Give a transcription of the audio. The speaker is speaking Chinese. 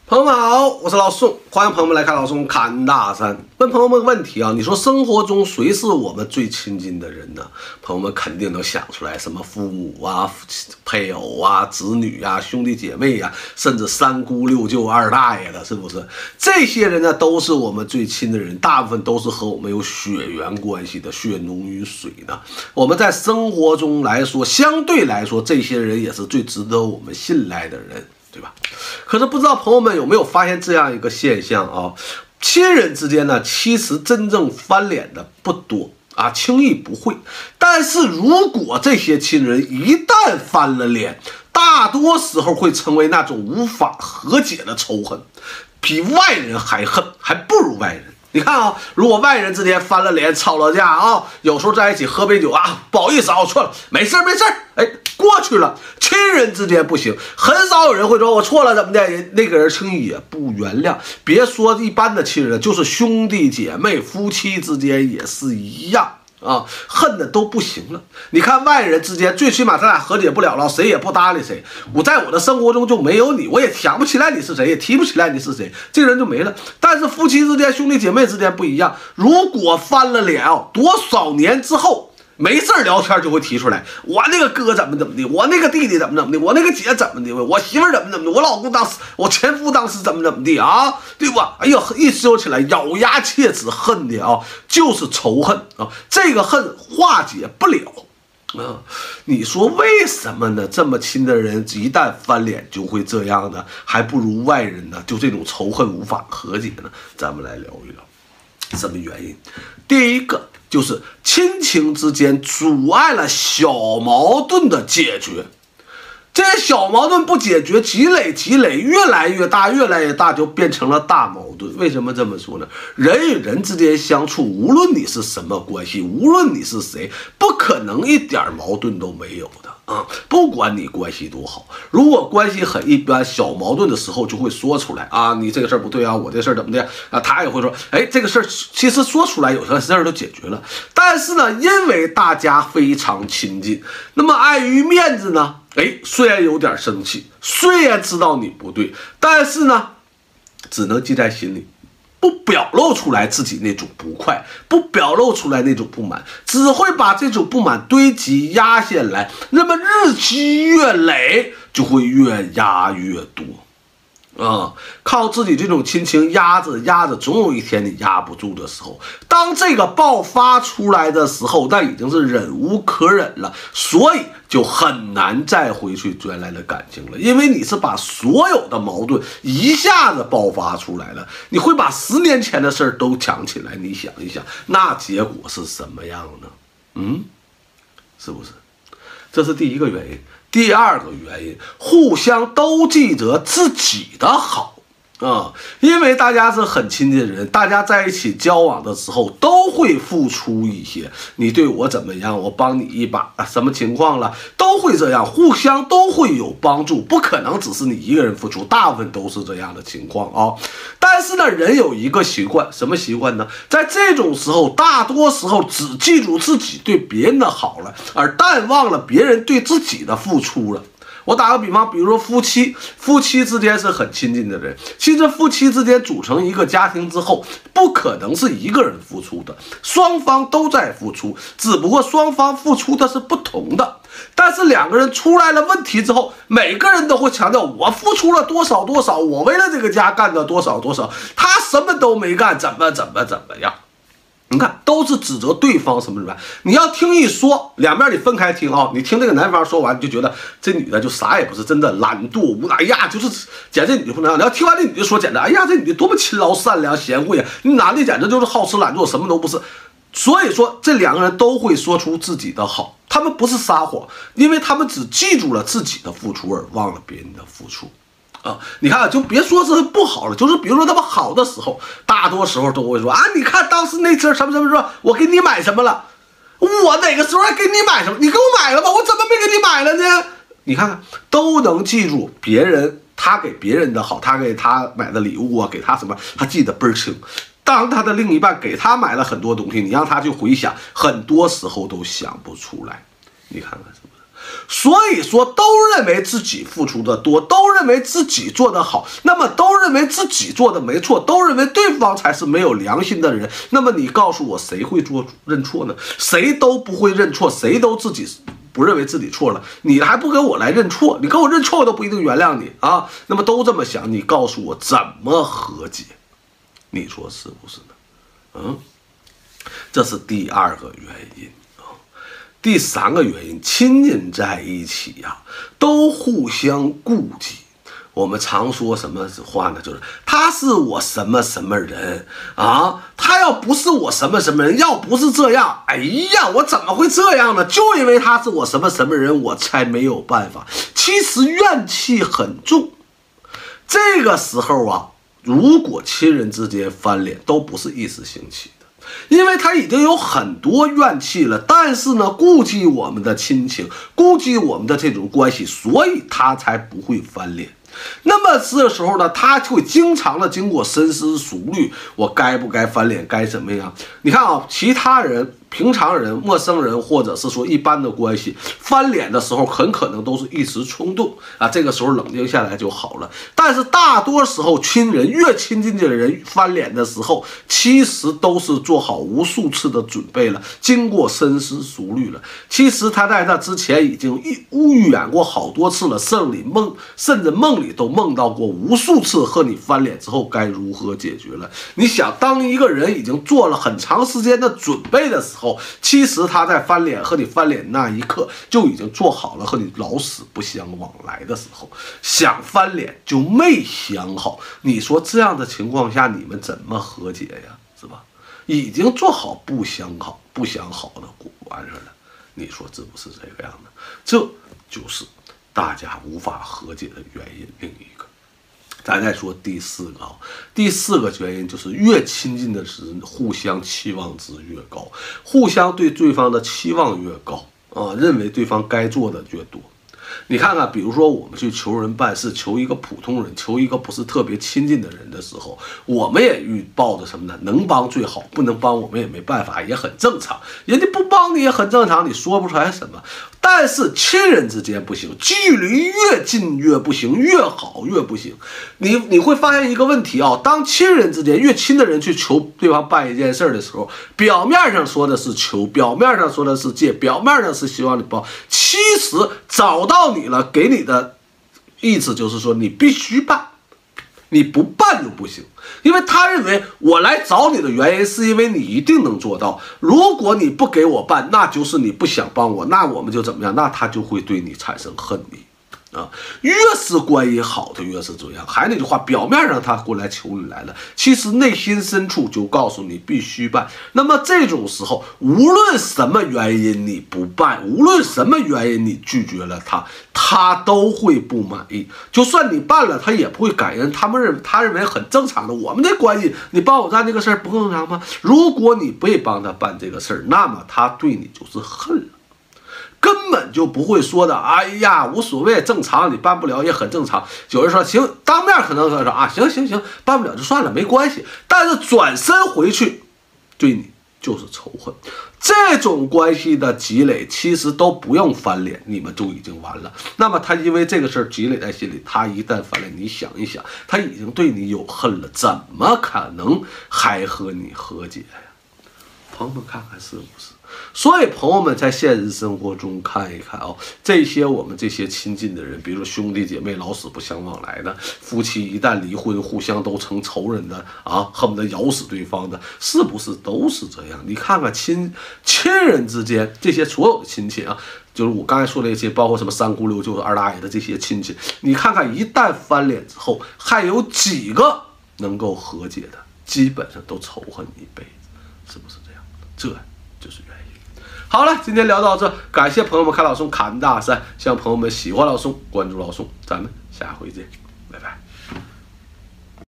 朋友们好，我是老宋，欢迎朋友们来看老宋侃大山。问朋友们个问题啊，你说生活中谁是我们最亲近的人呢？朋友们肯定能想出来，什么父母啊、配偶啊、子女啊、兄弟姐妹啊，甚至三姑六舅、二大爷的，是不是？这些人呢，都是我们最亲的人，大部分都是和我们有血缘关系的，血浓于水的。我们在生活中来说，相对来说，这些人也是最值得我们信赖的人。对吧？可是不知道朋友们有没有发现这样一个现象啊？亲人之间呢，其实真正翻脸的不多啊，轻易不会。但是如果这些亲人一旦翻了脸，大多时候会成为那种无法和解的仇恨，比外人还恨，还不如外人。你看啊，如果外人之间翻了脸吵了架啊，有时候在一起喝杯酒啊，不好意思啊，我错了，没事没事，哎，过去了。亲人之间不行，很少有人会说我错了怎么的，那个人轻易也不原谅。别说一般的亲人，就是兄弟姐妹、夫妻之间也是一样。啊，恨的都不行了。你看外人之间，最起码咱俩和解不了了，谁也不搭理谁。我在我的生活中就没有你，我也想不起来你是谁，也提不起来你是谁，这个人就没了。但是夫妻之间、兄弟姐妹之间不一样，如果翻了脸啊，多少年之后没事聊天就会提出来，我那个哥怎么的，我那个弟弟怎么的，我那个姐怎么的，我媳妇怎么的，我老公当时，我前夫当时怎么的啊，对吧？哎呀，一说起来咬牙切齿，恨的啊，就是仇恨啊，这个恨化解不了啊。你说为什么呢？这么亲的人一旦翻脸就会这样呢？还不如外人呢，就这种仇恨无法和解呢？咱们来聊一聊什么原因。第一个就是亲情之间阻碍了小矛盾的解决，这些小矛盾不解决，积累，越来越大，就变成了大矛盾。为什么这么说呢？人与人之间相处，无论你是什么关系，无论你是谁，不可能一点矛盾都没有的啊！不管你关系多好，如果关系很一般，小矛盾的时候就会说出来啊，你这个事儿不对啊，我这事儿怎么的啊？他也会说，哎，这个事儿其实说出来有些事儿都解决了，但是呢，因为大家非常亲近，那么碍于面子呢，哎，虽然有点生气，虽然知道你不对，但是呢，只能记在心里，不表露出来自己那种不快，不表露出来那种不满，只会把这种不满堆积压下来，那么日积月累，就会越压越多。靠自己这种亲情压着，总有一天你压不住的时候，当这个爆发出来的时候，那已经是忍无可忍了，所以就很难再回去原来的感情了，因为你是把所有的矛盾一下子爆发出来了，你会把10年前的事儿都抢起来，你想一想，那结果是什么样呢？是不是？这是第一个原因。第二个原因，互相都记着自己的好啊，因为大家是很亲近的人，大家在一起交往的时候都会付出一些，你对我怎么样，我帮你一把，什么情况了，都会这样，互相都会有帮助，不可能只是你一个人付出，大部分都是这样的情况啊。但是呢，人有一个习惯，什么习惯呢？在这种时候，大多时候只记住自己对别人的好了，而淡忘了别人对自己的付出了。我打个比方，比如说夫妻之间是很亲近的人，其实夫妻之间组成一个家庭之后，不可能是一个人付出的，双方都在付出，只不过双方付出的是不同的。但是两个人出来了问题之后，每个人都会强调我付出了多少，我为了这个家干了多少，他什么都没干，怎么样。你看，都是指责对方什么。你要听一说，两边你分开听啊。你听这个男方说完，你就觉得这女的就啥也不是，真的懒惰无奈，哎呀，就是简直你就不能。你要听完这女的说，简直，哎呀，这女的多么勤劳善良贤惠啊！你男的简直就是好吃懒做，什么都不是。所以说，这两个人都会说出自己的好，他们不是撒谎，因为他们只记住了自己的付出，而忘了别人的付出。你看，就别说是不好了，就是比如说他们好的时候，大多时候都会说啊，你看当时那阵什么，我给你买什么了，我哪个时候还给你买什么？你给我买了吗？我怎么没给你买了呢？你看看，都能记住别人，他给别人的好，他给他买的礼物啊，给他什么，他记得倍儿清。当他的另一半给他买了很多东西，你让他去回想，很多时候都想不出来。你看看是不是？ 所以说都认为自己付出的多，都认为自己做得好，那么都认为自己做的没错，都认为对方才是没有良心的人。那么你告诉我，谁会认错呢？谁都不会认错，谁都自己不认为自己错了，你还不跟我来认错？你跟我认错，我都不一定原谅你啊。那么都这么想，你告诉我怎么和解？你说是不是呢？这是第二个原因。第三个原因，亲人在一起呀，都互相顾忌。我们常说什么话呢？就是他是我什么什么人啊，他要不是我什么什么人，要不是这样，哎呀，我怎么会这样呢？就因为他是我什么什么人，我才没有办法。其实怨气很重。这个时候啊，如果亲人之间翻脸，都不是一时兴起。因为他已经有很多怨气了，但是呢，顾及我们的亲情，顾及我们的这种关系，所以他才不会翻脸。那么这时候呢，他会经常的经过深思熟虑，我该不该翻脸，该怎么样？你看啊，其他人、平常人、陌生人，或者是说一般的关系，翻脸的时候很可能都是一时冲动啊，这个时候冷静下来就好了。但是大多时候，亲人越亲近的人翻脸的时候，其实都是做好无数次的准备了，经过深思熟虑了。其实他在那之前已经预演过好多次了，甚至梦里都梦到过无数次和你翻脸之后该如何解决了。你想，当一个人已经做了很长时间的准备的时候，其实他在和你翻脸那一刻就已经做好了和你老死不相往来的时候，想翻脸就没想好。你说这样的情况下，你们怎么和解呀？是吧？已经做好不想好的完事了。你说是不是这个样的？这就是大家无法和解的原因。另一个，咱再说第四个啊，第四个原因就是越亲近的人，互相期望值越高，互相对对方的期望越高啊，认为对方该做的越多。你看看，比如说我们去求人办事，求一个普通人，求一个不是特别亲近的人的时候，我们也抱着什么呢？能帮最好，不能帮我们也没办法，也很正常。人家不帮你也很正常，你说不出来什么。但是亲人之间不行，距离越近越不行，越好越不行。你会发现一个问题啊，当亲人之间越亲的人去求对方办一件事的时候，表面上说的是求，表面上说的是借，表面上是希望你帮，其实找到你了，给你的意思就是说你必须办，你不办就不行。因为他认为我来找你的原因是因为你一定能做到，如果你不给我办，那就是你不想帮我，那我们就怎么样？那他就会对你产生恨意啊。越是关系好的越是这样。还那句话，表面上他过来求你来了，其实内心深处就告诉你必须办。那么这种时候，无论什么原因你不办，无论什么原因你拒绝了他都会不满意。就算你办了，他也不会感恩。他认为很正常的，我们的关系，你帮我干这个事儿不正常吗？如果你不帮他办这个事儿，那么他对你就是恨了。根本就不会说的，哎呀，无所谓，正常，你办不了也很正常。有人说行，当面可能说啊，行，办不了就算了，没关系。但是转身回去，对你就是仇恨。这种关系的积累，其实都不用翻脸，你们就已经完了。那么他因为这个事儿积累在心里，他一旦翻脸，你想一想，他已经对你有恨了，怎么可能还和你和解呀？朋友们看看是不是？所以朋友们在现实生活中看一看这些我们这些亲近的人，比如说兄弟姐妹老死不相往来的，夫妻一旦离婚互相都成仇人的啊，恨不得咬死对方的，是不是都是这样？你看看亲人之间这些所有的亲戚啊，就是我刚才说的一些，包括什么三姑六舅二大爷的这些亲戚，你看看一旦翻脸之后，还有几个能够和解的？基本上都仇恨一辈子，是不是这样？这就是原因。好了，今天聊到这，感谢朋友们看老宋侃大山，希望朋友们喜欢老宋，关注老宋，咱们下回见，拜拜。